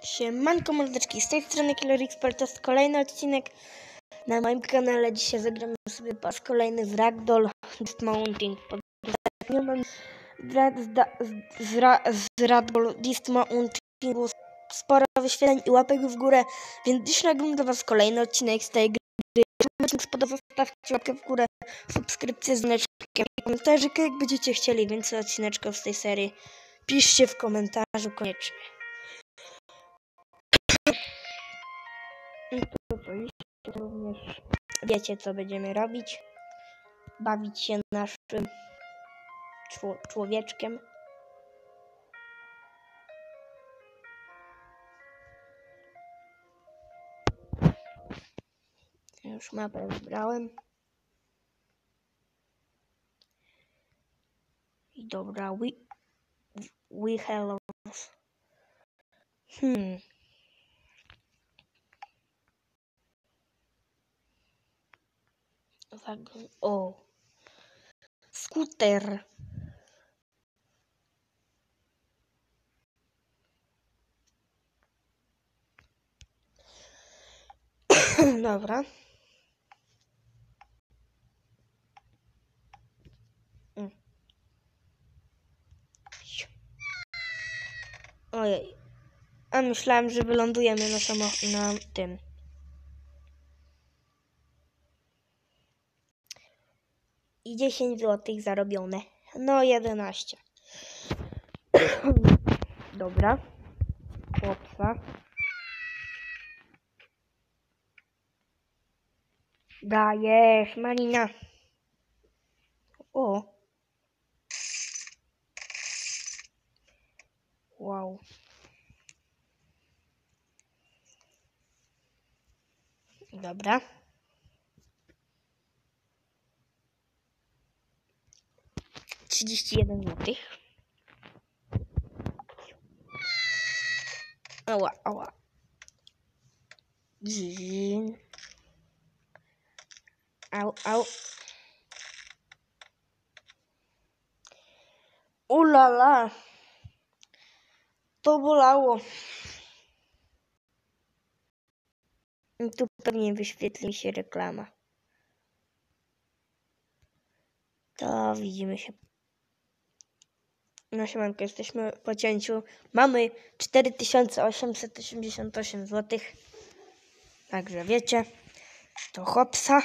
Siemanko mordeczki, z tej strony Killer Expert, to jest kolejny odcinek na moim kanale. Dzisiaj zagramy sobie po raz kolejny w Ragdoll Dismounting. Nie mam z Ragdoll Dismountingu sporo wyświetleń i łapek w górę, więc dziś nagram dla was kolejny odcinek z tej gry. Jeśli spodobał, zostawcie łapkę w górę, subskrypcję z dzwoneczkiem, komentarzyk, jak będziecie chcieli więcej odcineczków z tej serii. Piszcie w komentarzu koniecznie. Również wiecie, co będziemy robić. Bawić się naszym człowieczkiem. Już mapę wybrałem. I dobra, we hello. O, skuter. Dobra. Ojej. A myślałem, że wylądujemy na tym. I 10 zł zarobione. No 11. Dobra. Chłopca. Dajesz, Marina. O. Wow. Dobra. 31 zł. Ała, ała. Au, au. Ulala. To bolało. I tu pewnie wyświetli mi się reklama. To widzimy się. Na siemanko, jesteśmy po cięciu. Mamy 4888 zł. Także wiecie. To hopsa.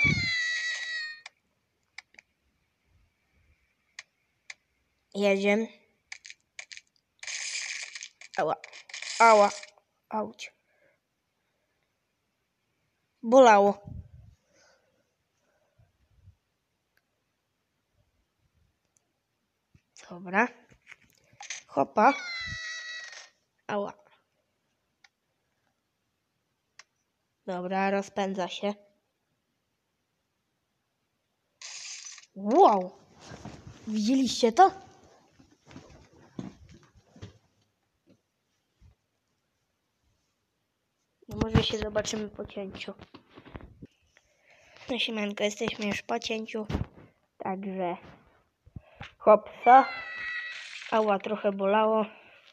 Jedziemy. Ała. Ała. Auć. Bolało. Dobra. Hopa. Ała. Dobra, rozpędza się. Wow. Widzieliście to? No może się zobaczymy po cięciu. No siemanko, jesteśmy już po cięciu. Także hopsa. Ała, trochę bolało.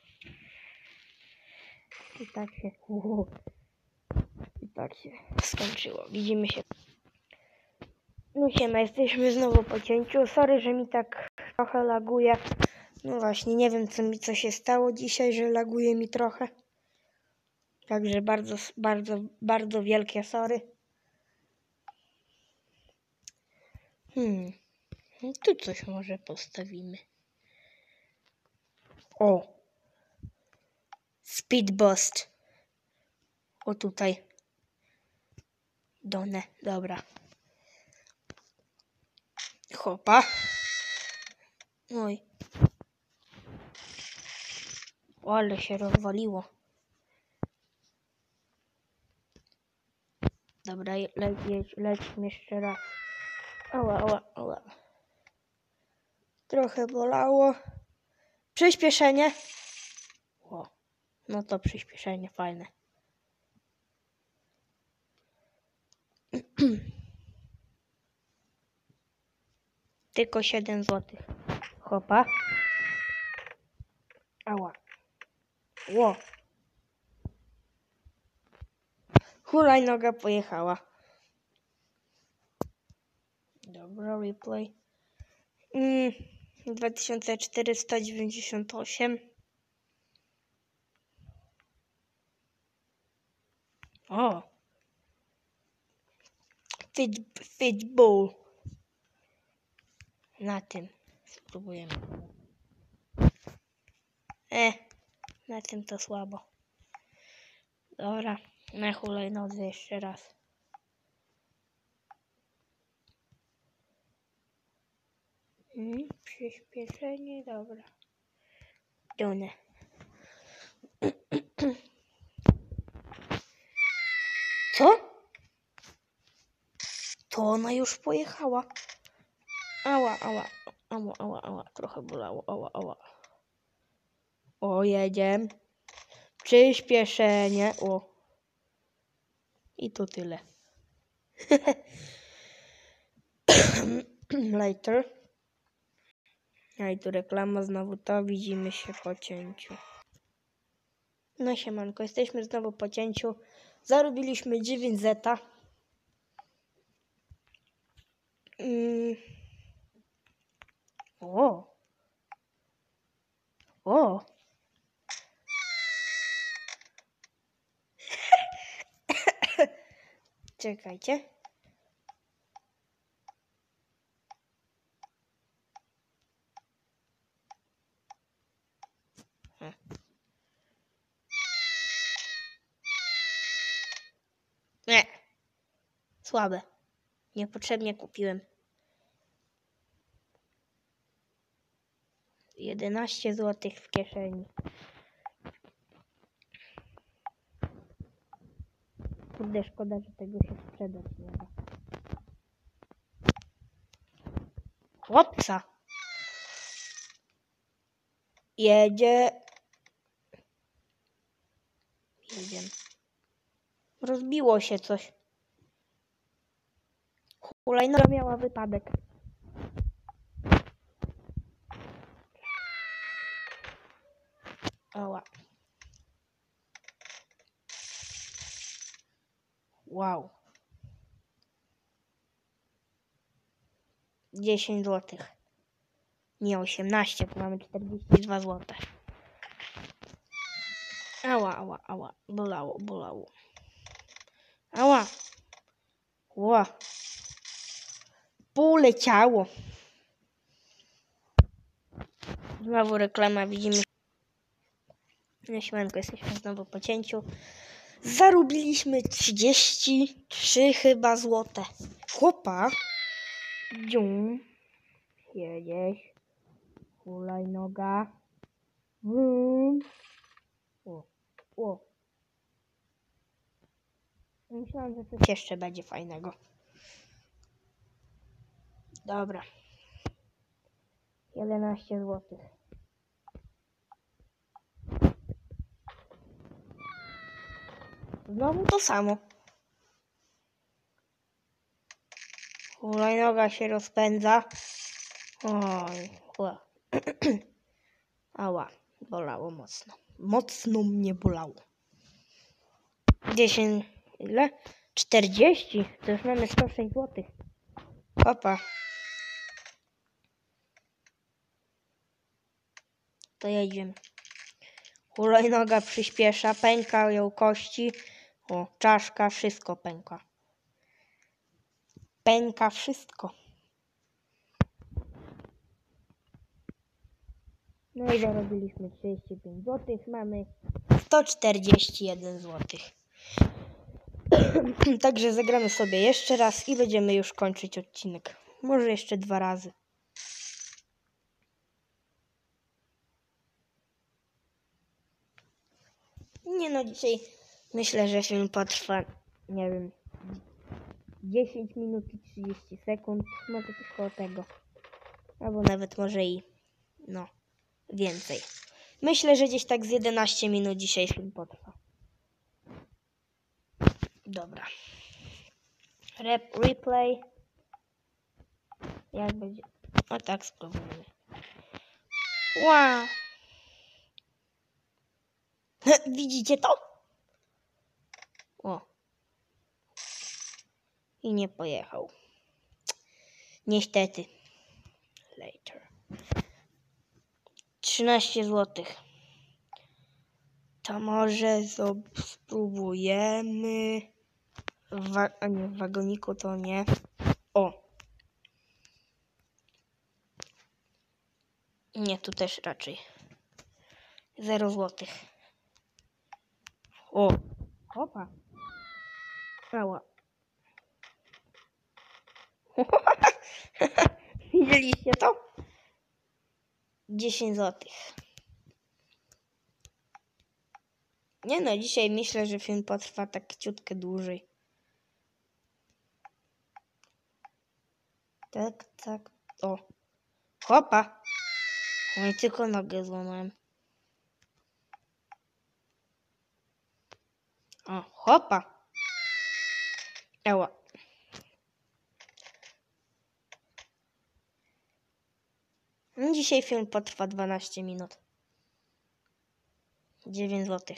I tak się skończyło. Widzimy się. No siema, jesteśmy znowu po cięciu. Sorry, że mi tak trochę laguje. No właśnie, nie wiem co się stało dzisiaj, że laguje mi trochę. Także bardzo wielkie sorry. Tu coś może postawimy. O! Speed Boost. O tutaj. Done, dobra. Hopa. Oj. O, ale się rozwaliło. Dobra, lećmy jeszcze raz. Ała. Trochę bolało. Przyspieszenie. O, no to przyspieszenie fajne. Tylko 7 zł. Hopa. Ała. Ło. Hulajnoga pojechała. Dobra, replay. 2498. O! Fitball. Na tym spróbujemy. Na tym to słabo. Dobra, na hulajnodze jeszcze raz. Przyspieszenie, dobra. Dune. Co? To ona już pojechała. Ała. Trochę bolało. Ała. O, jedziemy. Przyspieszenie. O. I to tyle. Later. A i tu reklama znowu, to widzimy się po cięciu. No siemanko, jesteśmy znowu po cięciu. Zarobiliśmy 9 zeta. O. Czekajcie. Nie. Słabe. Niepotrzebnie kupiłem. 11 zł w kieszeni. Kurde, szkoda, że tego się sprzedać nie da. Chłopca. Jedziemy. Rozbiło się coś. Hulajnoga miała wypadek. Ała. Wow. 10 zł. Nie 18, bo mamy 42 zł. Ała. Bolało. Ała. Ła. Poleciało. Znowu reklama, widzimy. Na siemanko, jesteśmy znowu po cięciu. Zarobiliśmy 33 chyba złote. Chłopa. Dzium. Jedziesz. Hulajnoga. Wum. O. Myślałam, że coś jeszcze będzie fajnego. Dobra. 11 zł. Znowu to samo. Hulajnoga się rozpędza. Oj, ała, bolało mocno. Mocno mnie bolało. 10, ile? 40. To już mamy 106 zł. Opa. To jedziemy. Hulajnoga przyspiesza, pękają kości. O, czaszka, wszystko pęka. Pęka wszystko. No i zarobiliśmy 35 zł. Mamy 141 zł. Także zagramy sobie jeszcze raz i będziemy już kończyć odcinek. Może jeszcze 2 razy. Nie no, dzisiaj myślę, że film potrwa, nie wiem, 10 minut i 30 sekund. Może coś koło tego. Albo nawet może i, no, więcej. Myślę, że gdzieś tak z 11 minut dzisiaj film potrwa. Dobra. Replay. Jak będzie? O tak, spróbujemy. Wow. Widzicie to? O. i nie pojechał. Niestety. Later. 13 zł. To może spróbujemy. A nie, w wagoniku to nie. O. Nie, tu też raczej. 0 zł. O. Opa. Ała. Widzieliście to? 10 zł. Nie no, dzisiaj myślę, że film potrwa tak ciutkę dłużej. Tak. O. Hopa. Oj, tylko nogę złamałem. O, hopa. Ała. Dzisiaj film potrwa 12 minut. 9 zł.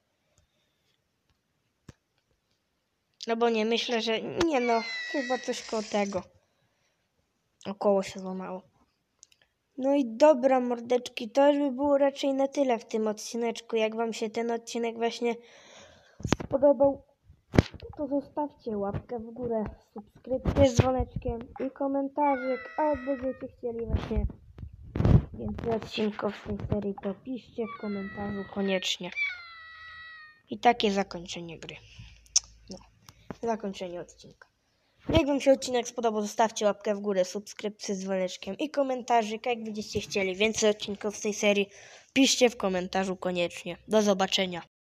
No bo nie, myślę, że... Nie no, chyba coś koło tego. Około się złamało. No i dobra, mordeczki, to już by było raczej na tyle w tym odcineczku. Jak wam się ten odcinek właśnie spodobał, to zostawcie łapkę w górę, subskrypcję z dzwoneczkiem i komentarzyk, a jak będziecie chcieli właśnie więcej odcinków z tej serii, to piszcie w komentarzu koniecznie. I takie zakończenie gry. No, zakończenie odcinka. Jak wam się odcinek spodobał, zostawcie łapkę w górę, subskrypcję z dzwoneczkiem i komentarzyk. Jak będziecie chcieli więcej odcinków z tej serii, piszcie w komentarzu koniecznie. Do zobaczenia.